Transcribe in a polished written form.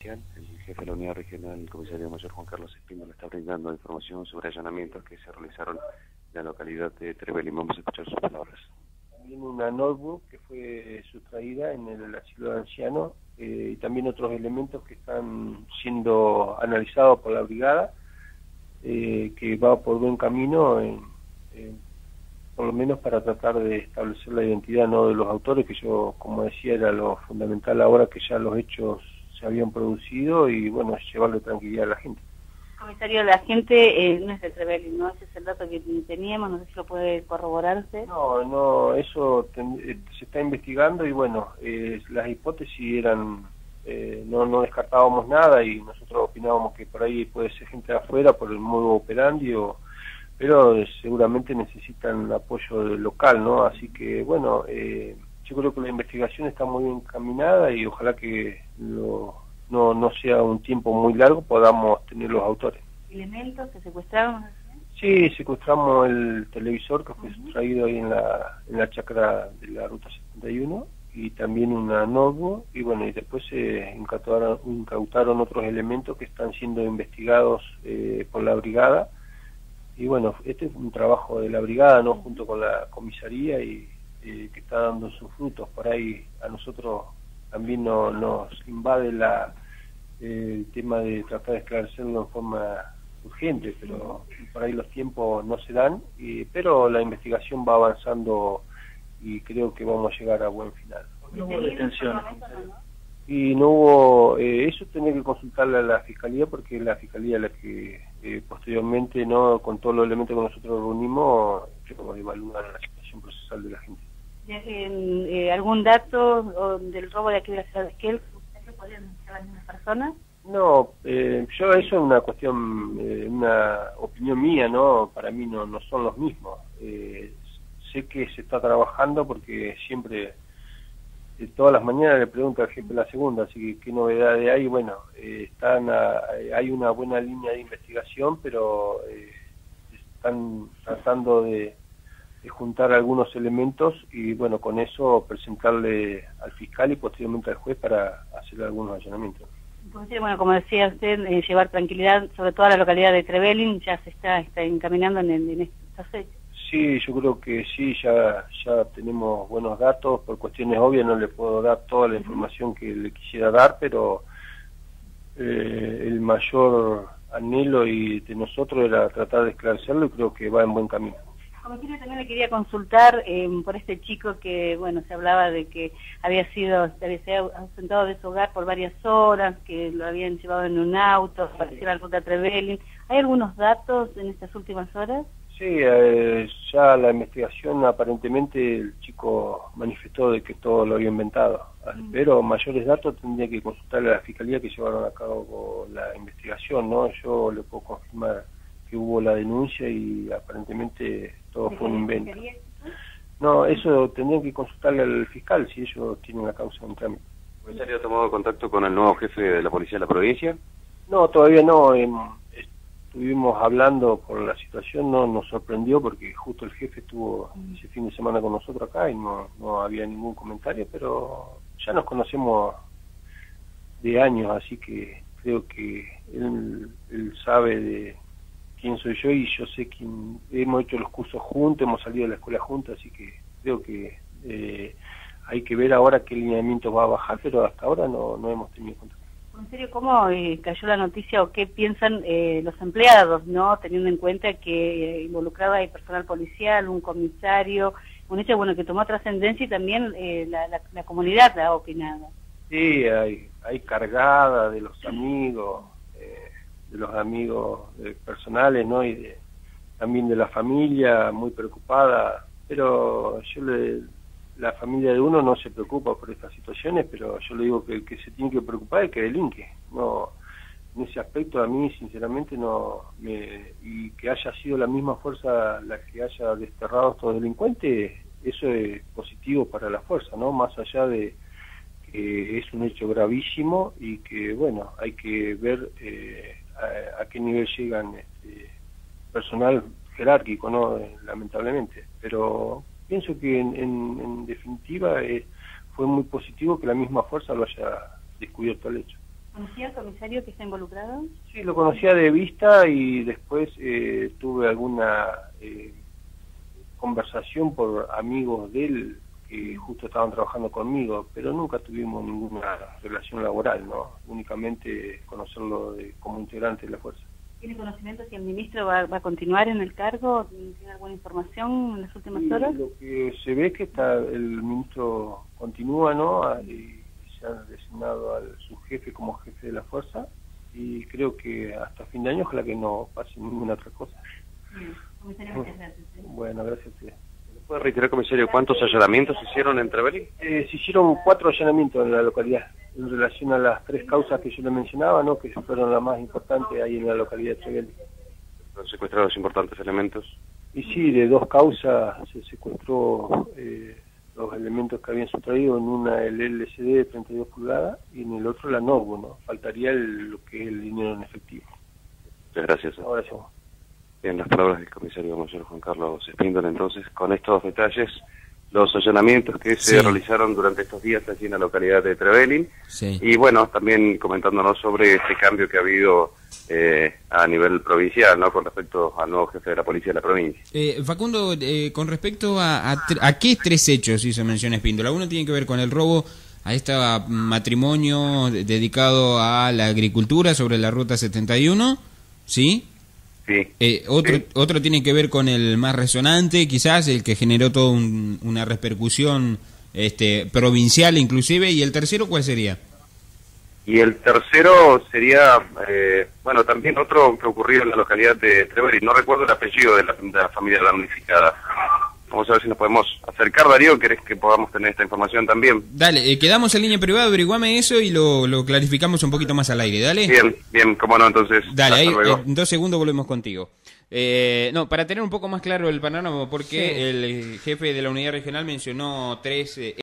El jefe de la unidad regional, el comisario mayor Juan Carlos Espíndola, está brindando información sobre allanamientos que se realizaron en la localidad de Trevelin. Vamos a escuchar sus palabras. También una notebook que fue sustraída en el asilo de ancianos y también otros elementos que están siendo analizados por la brigada, que va por buen camino, por lo menos para tratar de establecer la identidad no de los autores, que yo, como decía, era lo fundamental ahora que ya los hechos se habían producido y, bueno, llevarle tranquilidad a la gente. Comisario, la gente no es de Trevelin, ¿no? Ese es el dato que teníamos, no sé si lo puede corroborarse. No, eso se está investigando y, bueno, las hipótesis eran, no descartábamos nada y nosotros opinábamos que por ahí puede ser gente de afuera por el modo operandi pero seguramente necesitan apoyo local, ¿no? Así que, bueno, yo creo que la investigación está muy bien encaminada y ojalá que no sea un tiempo muy largo, podamos tener los autores. ¿Elementos que secuestraron? Sí, secuestramos el televisor que fue sustraído ahí en la chacra de la Ruta 71 y también una notebook y bueno, y después se incautaron otros elementos que están siendo investigados por la brigada. Y bueno, este es un trabajo de la brigada, ¿no? Junto con la comisaría y que está dando sus frutos. Por ahí a nosotros también nos invade el tema de tratar de esclarecerlo en forma urgente, pero por ahí los tiempos no se dan, pero la investigación va avanzando y creo que vamos a llegar a buen final. No hubo detención. Y no hubo, eso tenía que consultarle a la Fiscalía, porque la Fiscalía la que posteriormente, no con todos los elementos que nosotros reunimos, evaluar la situación procesal de la gente. ¿Algún dato del robo de aquí de la ciudad de Esquel? ¿Ustedes podrían denunciar a las mismas personas? No, yo eso es una cuestión, una opinión mía, ¿no? Para mí no son los mismos. Sé que se está trabajando porque siempre... todas las mañanas le pregunto al jefe de la segunda, así que qué novedades hay. Bueno, hay una buena línea de investigación, pero están tratando de juntar algunos elementos y bueno, con eso presentarle al fiscal y posteriormente al juez para hacer algunos allanamientos. Entonces, bueno, como decía usted, llevar tranquilidad sobre todo a la localidad de Trevelin, ya se está encaminando en estos hechos. Sí, yo creo que sí, ya tenemos buenos datos. Por cuestiones obvias no le puedo dar toda la información que le quisiera dar, pero el mayor anhelo de nosotros era tratar de esclarecerlo y creo que va en buen camino. Comisario, también le quería consultar por este chico que, bueno, se hablaba de que se había ausentado de su hogar por varias horas, que lo habían llevado en un auto, apareció en la ruta Trevelin. ¿Hay algunos datos en estas últimas horas? Sí, ya la investigación aparentemente el chico manifestó de que todo lo había inventado, pero mayores datos tendría que consultarle a la Fiscalía que llevaron a cabo la investigación, ¿no? Yo le puedo confirmar que hubo la denuncia y aparentemente todo fue un invento. No, eso tendrían que consultarle al fiscal si ellos tienen la causa en trámite. ¿El comisario ha tomado contacto con el nuevo jefe de la policía de la provincia? No, todavía no. Estuvimos hablando por la situación, no nos sorprendió porque justo el jefe estuvo ese fin de semana con nosotros acá y no había ningún comentario, pero ya nos conocemos de años, así que creo que él sabe de quién soy yo y yo sé quién. Hemos hecho los cursos juntos, hemos salido de la escuela juntos, así que creo que hay que ver ahora qué lineamiento va a bajar, pero hasta ahora no hemos tenido contacto. En serio, ¿cómo cayó la noticia o qué piensan los empleados, no, teniendo en cuenta que involucrado hay personal policial, un comisario, un hecho bueno que tomó trascendencia y también la comunidad ha opinado? Sí, hay cargada de los amigos personales, ¿no? Y también de la familia muy preocupada, pero la familia de uno no se preocupa por estas situaciones, pero yo le digo que el que se tiene que preocupar es que delinque. No, en ese aspecto a mí sinceramente y que haya sido la misma fuerza la que haya desterrado a estos delincuentes, eso es positivo para la fuerza, ¿no? Más allá de que es un hecho gravísimo y que bueno, hay que ver a qué nivel llegan personal jerárquico, ¿no? Lamentablemente, pero pienso que en definitiva fue muy positivo que la misma fuerza lo haya descubierto el hecho. ¿Conocía al comisario que está involucrado? Sí, lo conocía de vista y después tuve alguna conversación por amigos de él que justo estaban trabajando conmigo, pero nunca tuvimos ninguna relación laboral, ¿no? Únicamente conocerlo como integrante de la fuerza. ¿Tiene conocimiento si el ministro va a continuar en el cargo? ¿Tiene alguna información en las últimas horas? Lo que se ve es que el ministro continúa, ¿no? Se ha designado al subjefe como jefe de la fuerza y creo que hasta fin de año ojalá que no pase ninguna otra cosa. Bien, comisario, muchas gracias. Bueno, gracias a usted. ¿Puede reiterar, comisario, cuántos allanamientos se hicieron en Trevelin? Se hicieron 4 allanamientos en la localidad en relación a las 3 causas que yo le mencionaba, ¿no? Que fueron las más importantes ahí en la localidad de Trevelin. ¿Han secuestrado importantes elementos? Y sí, de 2 causas se secuestró los elementos que habían sustraído, en una el LCD de 32 pulgadas y en el otro la Norbu, ¿no? Faltaría lo que es el dinero en efectivo. Muchas gracias. Ahora sí. Bien, las palabras del comisario mayor Juan Carlos Espíndola. Entonces, con estos detalles, los allanamientos que se realizaron durante estos días allí en la localidad de Trevelin. Sí. Y bueno, también comentándonos sobre este cambio que ha habido a nivel provincial, ¿no? Con respecto al nuevo jefe de la policía de la provincia. Facundo, con respecto a qué 3 hechos hizo mención Espíndola. Uno tiene que ver con el robo a este matrimonio dedicado a la agricultura sobre la ruta 71, ¿sí? Sí. Otro tiene que ver con el más resonante, quizás, el que generó toda una repercusión provincial inclusive, y el tercero, ¿cuál sería? Y el tercero sería, bueno, también otro que ocurrió en la localidad de Trevelin. No recuerdo el apellido de la familia damnificada. Vamos a ver si nos podemos acercar, Darío. ¿Querés que podamos tener esta información también? Dale, quedamos en línea privada, averiguame eso y lo clarificamos un poquito más al aire, dale. Bien, cómo no, entonces. Dale, ahí, en 2 segundos volvemos contigo. No, para tener un poco más claro el panorama, porque el jefe de la unidad regional mencionó 3